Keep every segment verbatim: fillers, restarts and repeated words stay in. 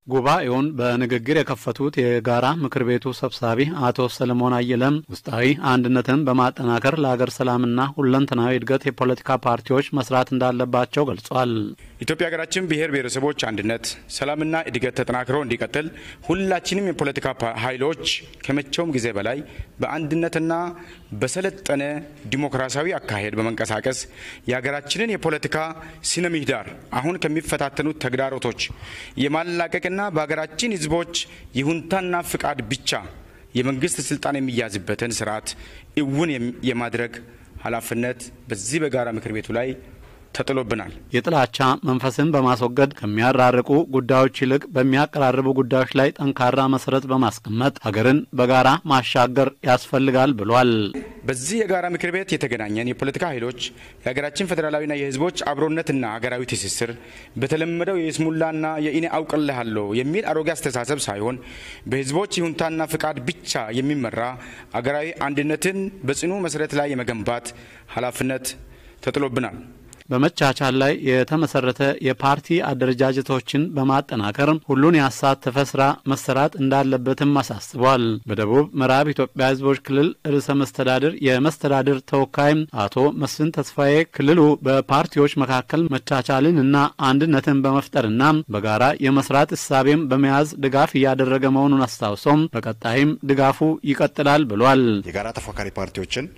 ጉባኤውን በንግግር የከፈቱት የጋራ ምክር ቤቱ ሰብሳቢ አቶ ሰለሞን አየለም ውስጣዊ አንድነትን በማጠናከር ለሀገር ሰላምና ሁለንተናዊ እድገት የፖለቲካ ፓርቲዎች መስራት እንዳለባቸው ገልጸዋል። ኢትዮጵያ ሀገራችን ብሔር ብሔረሰቦች አንድነት ሰላምና እድገት ተጠናክሮ እንዲቀጥል ሁላችንም የፖለቲካ ኃይሎች ከመቼውም ጊዜ በላይ በአንድነትና በሰለጠነ ዲሞክራሲያዊ አካሄድ በመንቀሳቀስ የሀገራችንን የፖለቲካ ስነ ምህዳር አሁን ከሚፈታተኑት ተግዳሮቶች የማላቀቅና በሀገራችን ህዝቦች ይሁንታና ፍቃድ ብቻ የመንግስት ስልጣን የሚያዝበትን ስርዓት እውን የማድረግ ኃላፊነት በዚህ በጋራ ምክር ቤቱ ላይ ተጥሎብናል። የጥላቻ መንፈስን በማስወገድ ከሚያራርቁ ጉዳዮች ይልቅ በሚያቀራርቡ ጉዳዮች ላይ ጠንካራ መሰረት በማስቀመጥ ሀገርን በጋራ ማሻገር ያስፈልጋል ብሏል። በዚህ የጋራ ምክር ቤት የተገናኘን የፖለቲካ ኃይሎች የሀገራችን ፌደራላዊና የህዝቦች አብሮነትና ሀገራዊ ትስስር በተለመደው የስሙላና የኢኔ አውቀልሃለሁ የሚል አሮጌ አስተሳሰብ ሳይሆን በህዝቦች ይሁንታና ፍቃድ ብቻ የሚመራ ሀገራዊ አንድነትን በጽኑ መሰረት ላይ የመገንባት ኃላፊነት ተጥሎብናል። በመቻቻል ላይ የተመሰረተ የፓርቲ አደረጃጀቶችን በማጠናከር ሁሉን ያሳተፈ ስራ መሰራት እንዳለበትም አሳስቧል። በደቡብ ምዕራብ ኢትዮጵያ ህዝቦች ክልል ርዕሰ መስተዳድር የመስተዳድር ተወካይ አቶ መስፍን ተስፋዬ ክልሉ በፓርቲዎች መካከል መቻቻልን እና አንድነትን በመፍጠርና በጋራ የመስራት እሳቤም በመያዝ ድጋፍ እያደረገ መሆኑን አስታውሶም በቀጣይም ድጋፉ ይቀጥላል ብሏል። የጋራ ተፎካካሪ ፓርቲዎችን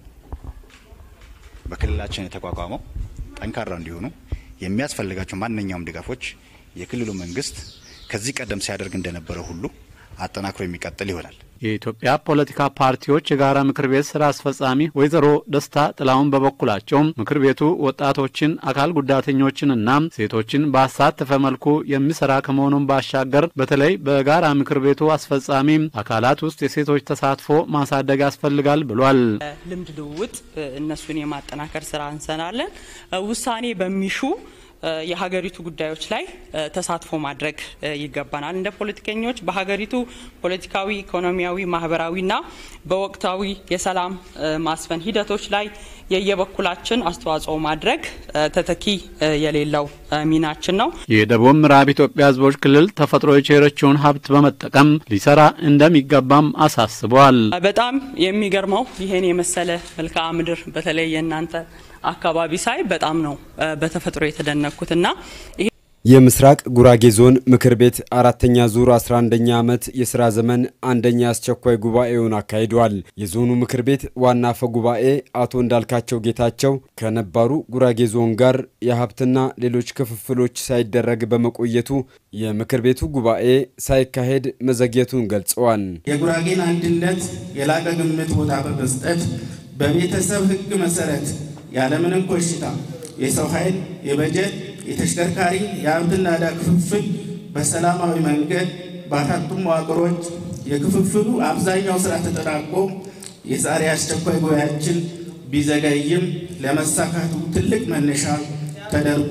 በክልላችን የተቋቋመው ጠንካራ እንዲሆኑ የሚያስፈልጋቸው ማንኛውም ድጋፎች የክልሉ መንግስት ከዚህ ቀደም ሲያደርግ እንደነበረ ሁሉ አጠናክሮ የሚቀጥል ይሆናል። የኢትዮጵያ ፖለቲካ ፓርቲዎች የጋራ ምክር ቤት ስራ አስፈጻሚ ወይዘሮ ደስታ ጥላውን በበኩላቸው ምክር ቤቱ ወጣቶችን፣ አካል ጉዳተኞችንና ሴቶችን ባሳተፈ መልኩ የሚሰራ ከመሆኑም ባሻገር በተለይ በጋራ ምክር ቤቱ አስፈጻሚ አካላት ውስጥ የሴቶች ተሳትፎ ማሳደግ ያስፈልጋል ብሏል። ልምድ ልውውጥ እነሱን የማጠናከር ስራ እንሰራለን። ውሳኔ በሚሹ የሀገሪቱ ጉዳዮች ላይ ተሳትፎ ማድረግ ይገባናል። እንደ ፖለቲከኞች በሀገሪቱ ፖለቲካዊ፣ ኢኮኖሚያዊ፣ ማህበራዊና በወቅታዊ የሰላም ማስፈን ሂደቶች ላይ የየበኩላችን አስተዋጽኦ ማድረግ ተተኪ የሌለው ሚናችን ነው። የደቡብ ምዕራብ ኢትዮጵያ ህዝቦች ክልል ተፈጥሮ የቸረችውን ሀብት በመጠቀም ሊሰራ እንደሚገባም አሳስቧል። በጣም የሚገርመው ይሄን የመሰለ መልክዓ ምድር በተለይ የናንተ አካባቢ ሳይ በጣም ነው በተፈጥሮ የተደነኩትና የምስራቅ ጉራጌ ዞን ምክር ቤት አራተኛ ዙር አስራ አንደኛ ዓመት የሥራ ዘመን አንደኛ አስቸኳይ ጉባኤውን አካሂዷል። የዞኑ ምክር ቤት ዋና አፈ ጉባኤ አቶ እንዳልካቸው ጌታቸው ከነባሩ ጉራጌ ዞን ጋር የሀብትና ሌሎች ክፍፍሎች ሳይደረግ በመቆየቱ የምክር ቤቱ ጉባኤ ሳይካሄድ መዘግየቱን ገልጸዋል። የጉራጌን አንድነት የላቀ ግምት ቦታ በመስጠት በቤተሰብ ህግ መሰረት ያለምንም ኮሽታ የሰው ኃይል፣ የበጀት፣ የተሽከርካሪ የሀብትና ዕዳ ክፍፍል በሰላማዊ መንገድ ባታጡ መዋቅሮች የክፍፍሉ አብዛኛው ስራ ተጠናቆ የዛሬ አስቸኳይ ጉባኤያችን ቢዘገይም ለመሳካቱ ትልቅ መነሻ ተደርጎ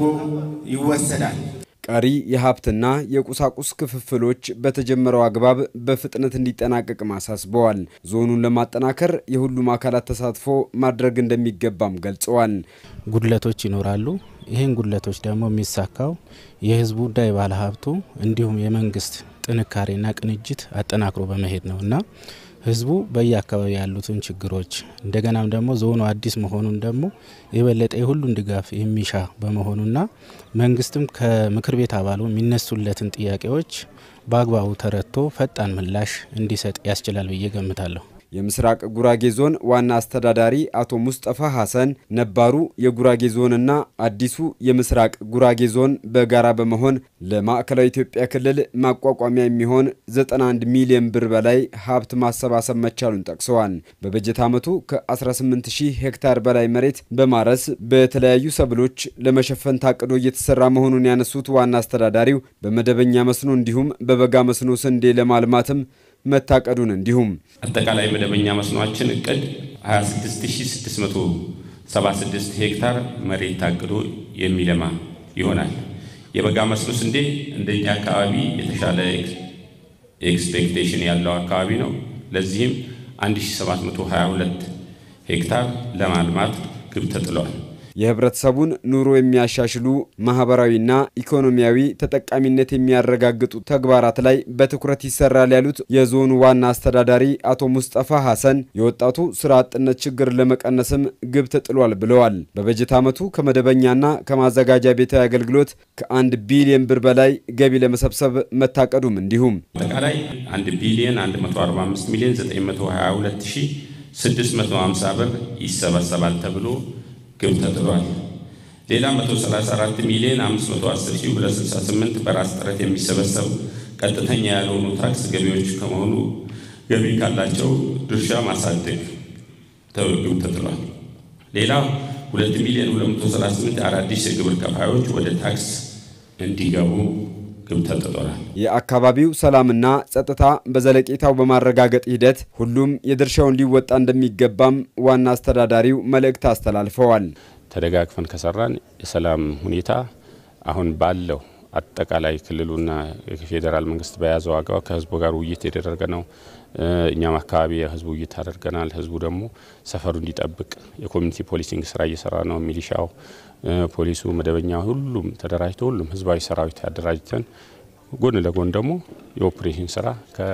ይወሰዳል። ቀሪ የሀብትና የቁሳቁስ ክፍፍሎች በተጀመረው አግባብ በፍጥነት እንዲጠናቀቅ ማሳስበዋል። ዞኑን ለማጠናከር የሁሉም አካላት ተሳትፎ ማድረግ እንደሚገባም ገልጸዋል። ጉድለቶች ይኖራሉ። ይሄን ጉድለቶች ደግሞ የሚሳካው የህዝቡ ዳይ ባለ ሀብቱ እንዲሁም የመንግስት ጥንካሬና ቅንጅት አጠናክሮ በመሄድ ነውና ህዝቡ በየአካባቢ ያሉትን ችግሮች እንደገናም ደግሞ ዞኑ አዲስ መሆኑን ደግሞ የበለጠ ሁሉን ድጋፍ የሚሻ በመሆኑና መንግስትም ከምክር ቤት አባሉ የሚነሱለትን ጥያቄዎች በአግባቡ ተረድቶ ፈጣን ምላሽ እንዲሰጥ ያስችላል ብዬ ገምታለሁ። የምስራቅ ጉራጌ ዞን ዋና አስተዳዳሪ አቶ ሙስጠፋ ሐሰን ነባሩ የጉራጌ ዞንና አዲሱ የምስራቅ ጉራጌ ዞን በጋራ በመሆን ለማዕከላዊ ኢትዮጵያ ክልል ማቋቋሚያ የሚሆን ዘጠና አንድ ሚሊዮን ብር በላይ ሀብት ማሰባሰብ መቻሉን ጠቅሰዋል። በበጀት ዓመቱ ከ18 ሺህ ሄክታር በላይ መሬት በማረስ በተለያዩ ሰብሎች ለመሸፈን ታቅዶ እየተሰራ መሆኑን ያነሱት ዋና አስተዳዳሪው በመደበኛ መስኖ እንዲሁም በበጋ መስኖ ስንዴ ለማልማትም መታቀዱን እንዲሁም አጠቃላይ መደበኛ መስኖአችን እቅድ ሃያ ስድስት ሺህ ስድስት መቶ ሰባ ስድስት ሄክታር መሬት ታቅዶ የሚለማ ይሆናል። የበጋ መስኖ ስንዴ እንደኛ አካባቢ የተሻለ ኤክስፔክቴሽን ያለው አካባቢ ነው። ለዚህም አንድ ሺህ ሰባት መቶ ሃያ ሁለት ሄክታር ለማልማት ግብ ተጥሏል። የህብረተሰቡን ኑሮ የሚያሻሽሉ ማህበራዊና ኢኮኖሚያዊ ተጠቃሚነት የሚያረጋግጡ ተግባራት ላይ በትኩረት ይሰራል ያሉት የዞኑ ዋና አስተዳዳሪ አቶ ሙስጠፋ ሐሰን የወጣቱ ስራ አጥነት ችግር ለመቀነስም ግብ ተጥሏል ብለዋል። በበጀት ዓመቱ ከመደበኛና ከማዘጋጃ ቤታዊ አገልግሎት ከአንድ ቢሊዮን ብር በላይ ገቢ ለመሰብሰብ መታቀዱም እንዲሁም አጠቃላይ አንድ ቢሊዮን አንድ መቶ አርባ አምስት ሚሊዮን ዘጠኝ መቶ ሀያ ሁለት ሺህ ስድስት መቶ ሃምሳ ብር ይሰበሰባል ተብሎ ግብ ተጥሏል። ሌላ መቶ ሰላሳ አራት ሚሊዮን አምስት መቶ አስር ሺህ ሁለት መቶ ስልሳ ስምንት በራስ ጥረት የሚሰበሰብ ቀጥተኛ ያልሆኑ ታክስ ገቢዎች ከመሆኑ ገቢ ካላቸው ድርሻ ማሳደግ ተብሎ ግብ ተጥሏል። ሌላ ሁለት ሚሊዮን ሁለት መቶ ሰላሳ ስምንት አዳዲስ የግብር ከፋዮች ወደ ታክስ እንዲገቡ ግብ ተጥሏል። የአካባቢው ሰላምና ጸጥታ በዘለቄታው በማረጋገጥ ሂደት ሁሉም የድርሻውን ሊወጣ እንደሚገባም ዋና አስተዳዳሪው መልእክት አስተላልፈዋል። ተደጋግፈን ከሰራን የሰላም ሁኔታ አሁን ባለው አጠቃላይ ክልሉና የፌደራል መንግስት በያዘው አግባብ ከህዝቡ ጋር ውይይት የተደረገ ነው። እኛም አካባቢ የህዝቡ ውይይት አድርገናል። ህዝቡ ደግሞ ሰፈሩ እንዲጠብቅ የኮሚኒቲ ፖሊሲንግ ስራ እየሰራ ነው። ሚሊሻው፣ ፖሊሱ፣ መደበኛ ሁሉም ተደራጅቶ ሁሉም ህዝባዊ ሰራዊት አደራጅተን ጎን ለጎን ደግሞ የኦፕሬሽን ስራ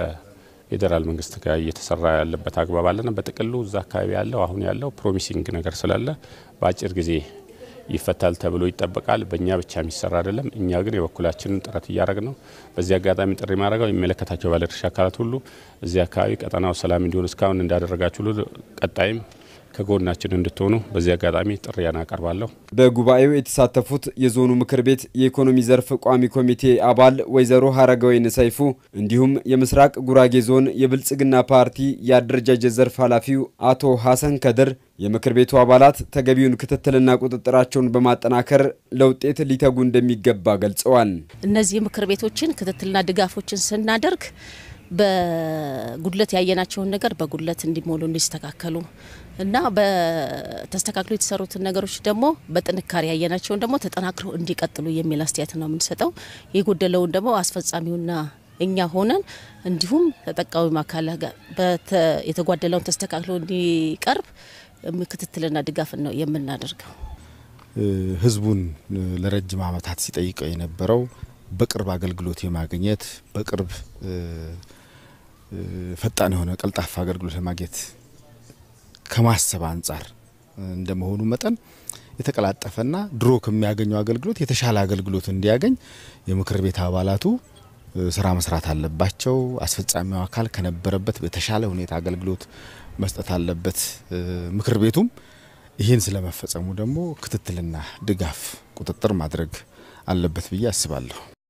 ከፌደራል መንግስት ጋር እየተሰራ ያለበት አግባብ አለና በጥቅሉ እዛ አካባቢ ያለው አሁን ያለው ፕሮሚሲንግ ነገር ስላለ በአጭር ጊዜ ይፈታል ተብሎ ይጠበቃል። በእኛ ብቻ የሚሰራ አይደለም። እኛ ግን የበኩላችንን ጥረት እያደረግን ነው። በዚህ አጋጣሚ ጥሪ ማድረጋው የሚመለከታቸው ባለድርሻ አካላት ሁሉ እዚህ አካባቢ ቀጠናው ሰላም እንዲሆን እስካሁን እንዳደረጋችሁ ሁሉ ቀጣይም ከጎናችን እንድትሆኑ በዚህ አጋጣሚ ጥሪ ያናቀርባለሁ። በጉባኤው የተሳተፉት የዞኑ ምክር ቤት የኢኮኖሚ ዘርፍ ቋሚ ኮሚቴ አባል ወይዘሮ ሀረጋዊን ሰይፉ እንዲሁም የምስራቅ ጉራጌ ዞን የብልጽግና ፓርቲ የአደረጃጀት ዘርፍ ኃላፊው አቶ ሐሰን ከድር የምክር ቤቱ አባላት ተገቢውን ክትትልና ቁጥጥራቸውን በማጠናከር ለውጤት ሊተጉ እንደሚገባ ገልጸዋል። እነዚህ ምክር ቤቶችን ክትትልና ድጋፎችን ስናደርግ በጉድለት ያየናቸውን ነገር በጉድለት እንዲሞሉ እንዲስተካከሉ እና በተስተካክሉ የተሰሩትን ነገሮች ደግሞ በጥንካሬ ያየናቸውን ደግሞ ተጠናክረው እንዲቀጥሉ የሚል አስተያየት ነው የምንሰጠው። የጎደለውን ደግሞ አስፈጻሚውና እኛ ሆነን እንዲሁም ተጠቃሚ ማካላ ጋር የተጓደለውን ተስተካክሎ እንዲቀርብ ክትትልና ድጋፍ ነው የምናደርገው። ህዝቡን ለረጅም ዓመታት ሲጠይቀው የነበረው በቅርብ አገልግሎት የማግኘት በቅርብ ፈጣን የሆነ ቀልጣፋ አገልግሎት ለማግኘት ከማሰብ አንፃር እንደመሆኑ መጠን የተቀላጠፈና ድሮ ከሚያገኘው አገልግሎት የተሻለ አገልግሎት እንዲያገኝ የምክር ቤት አባላቱ ስራ መስራት አለባቸው። አስፈጻሚው አካል ከነበረበት በተሻለ ሁኔታ አገልግሎት መስጠት አለበት። ምክር ቤቱም ይህን ስለመፈጸሙ ደግሞ ክትትልና ድጋፍ ቁጥጥር ማድረግ አለበት ብዬ አስባለሁ።